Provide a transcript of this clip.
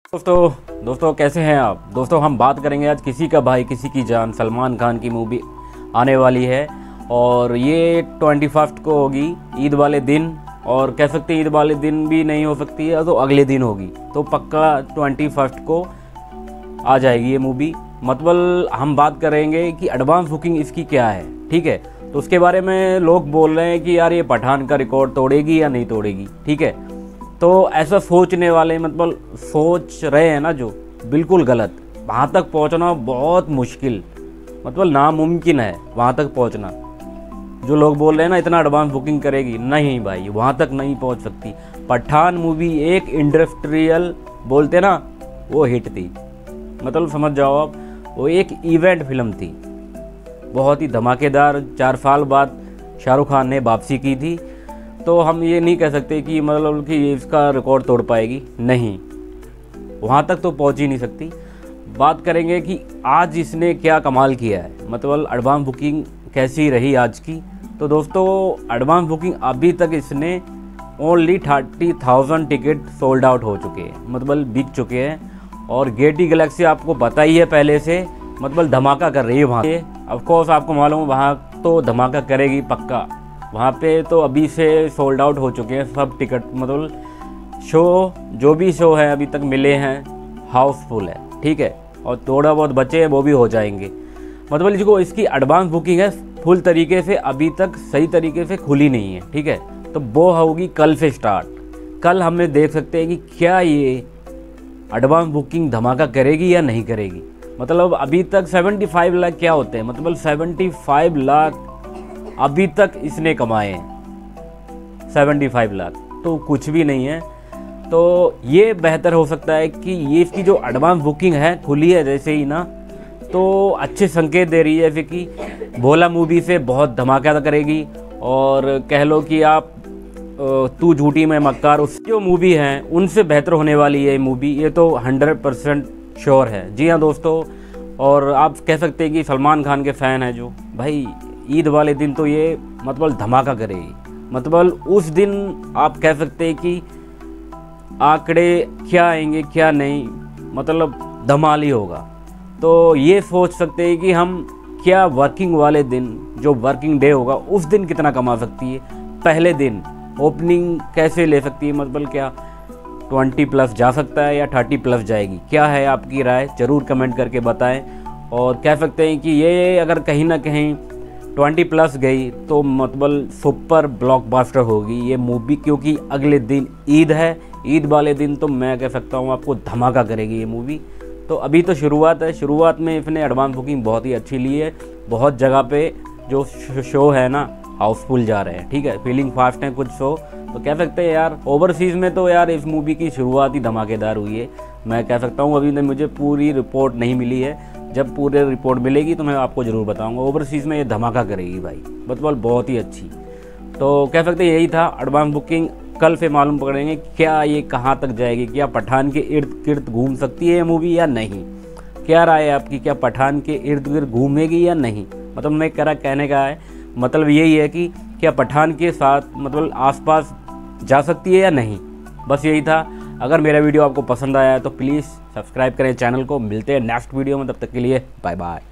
दोस्तों कैसे हैं आप। दोस्तों हम बात करेंगे आज किसी का भाई किसी की जान सलमान खान की मूवी आने वाली है और ये 21 को होगी ईद वाले दिन, और कह सकते हैं ईद वाले दिन भी नहीं हो सकती है तो अगले दिन होगी, तो पक्का 21 को आ जाएगी ये मूवी। मतलब हम बात करेंगे कि एडवांस बुकिंग इसकी क्या है, ठीक है। तो उसके बारे में लोग बोल रहे हैं कि यार ये पठान का रिकॉर्ड तोड़ेगी या नहीं तोड़ेगी, ठीक है। तो ऐसा सोचने वाले मतलब सोच रहे हैं ना, जो बिल्कुल गलत। वहाँ तक पहुँचना बहुत मुश्किल, मतलब नामुमकिन है वहाँ तक पहुँचना। जो लोग बोल रहे हैं ना इतना एडवांस बुकिंग करेगी, नहीं भाई वहाँ तक नहीं पहुँच सकती। पठान मूवी एक इंडस्ट्रियल बोलते ना वो हिट थी, मतलब समझ जाओ आप, वो एक इवेंट फिल्म थी, बहुत ही धमाकेदार। 4 साल बाद शाहरुख खान ने वापसी की थी, तो हम ये नहीं कह सकते कि मतलब कि इसका रिकॉर्ड तोड़ पाएगी, नहीं वहाँ तक तो पहुँच ही नहीं सकती। बात करेंगे कि आज इसने क्या कमाल किया है, मतलब एडवांस बुकिंग कैसी रही आज की। तो दोस्तों एडवांस बुकिंग अभी तक इसने ओनली 30,000 टिकट सोल्ड आउट हो चुके हैं, मतलब बिक चुके हैं। और गेटी गैलेक्सी आपको पता ही है पहले से, मतलब धमाका कर रही है वहाँ पे। ऑफकोर्स आपको मालूम वहाँ तो धमाका करेगी पक्का, वहाँ पे तो अभी से सोल्ड आउट हो चुके हैं सब टिकट। मतलब शो जो भी शो है अभी तक मिले हैं हाउसफुल है, ठीक है, और थोड़ा बहुत बचे हैं वो भी हो जाएंगे। मतलब जो इसकी एडवांस बुकिंग है फुल तरीके से अभी तक सही तरीके से खुली नहीं है, ठीक है। तो वो होगी कल से स्टार्ट। कल हमें देख सकते हैं कि क्या ये एडवांस बुकिंग धमाका करेगी या नहीं करेगी। मतलब अभी तक 75 लाख क्या होते हैं, मतलब 75 लाख अभी तक इसने कमाए हैं। 75 लाख तो कुछ भी नहीं है। तो ये बेहतर हो सकता है कि ये इसकी जो एडवांस बुकिंग है खुली है जैसे ही ना, तो अच्छे संकेत दे रही है जैसे कि भोला मूवी से बहुत धमाका करेगी। और कह लो कि आप तू झूठी मैं मक्कार, उस जो मूवी हैं उनसे बेहतर होने वाली है ये मूवी, ये तो 100% श्योर है। जी हाँ दोस्तों, और आप कह सकते हैं कि सलमान खान के फ़ैन हैं जो भाई, ईद वाले दिन तो ये मतलब धमाका करेगी। मतलब उस दिन आप कह सकते हैं कि आंकड़े क्या आएंगे क्या नहीं, मतलब धमाल ही होगा। तो ये सोच सकते हैं कि हम क्या वर्किंग वाले दिन जो वर्किंग डे होगा उस दिन कितना कमा सकती है, पहले दिन ओपनिंग कैसे ले सकती है, मतलब क्या 20+ जा सकता है या 30+ जाएगी। क्या है आपकी राय, ज़रूर कमेंट करके बताएं। और कह सकते हैं कि ये अगर कहीं ना कहीं 20+ गई तो मतलब सुपर ब्लॉकबस्टर होगी ये मूवी, क्योंकि अगले दिन ईद है। ईद वाले दिन तो मैं कह सकता हूँ आपको धमाका करेगी ये मूवी। तो अभी तो शुरुआत है, शुरुआत में इसने एडवांस बुकिंग बहुत ही अच्छी ली है। बहुत जगह पे जो शो है ना हाउसफुल जा रहे हैं, ठीक है, फीलिंग फास्ट है कुछ शो। तो कह सकते हैं यार ओवरसीज़ में तो यार इस मूवी की शुरुआत ही धमाकेदार हुई है, मैं कह सकता हूँ। अभी मुझे पूरी रिपोर्ट नहीं मिली है, जब पूरी रिपोर्ट मिलेगी तो मैं आपको ज़रूर बताऊंगा। ओवरसीज़ में ये धमाका करेगी भाई, मतलब बहुत ही अच्छी। तो कह सकते हैं यही था एडवांस बुकिंग। कल से मालूम पकड़ेंगे क्या ये कहाँ तक जाएगी, क्या पठान के इर्द गिर्द घूम सकती है ये मूवी या नहीं। क्या राय है आपकी, क्या पठान के इर्द गिर्द घूमेगी या नहीं। मतलब मैं कहने का है मतलब यही है कि क्या पठान के साथ मतलब आसपास जा सकती है या नहीं, बस यही था। अगर मेरा वीडियो आपको पसंद आया है तो प्लीज़ सब्सक्राइब करें चैनल को। मिलते हैं नेक्स्ट वीडियो में, तब तक के लिए बाय बाय।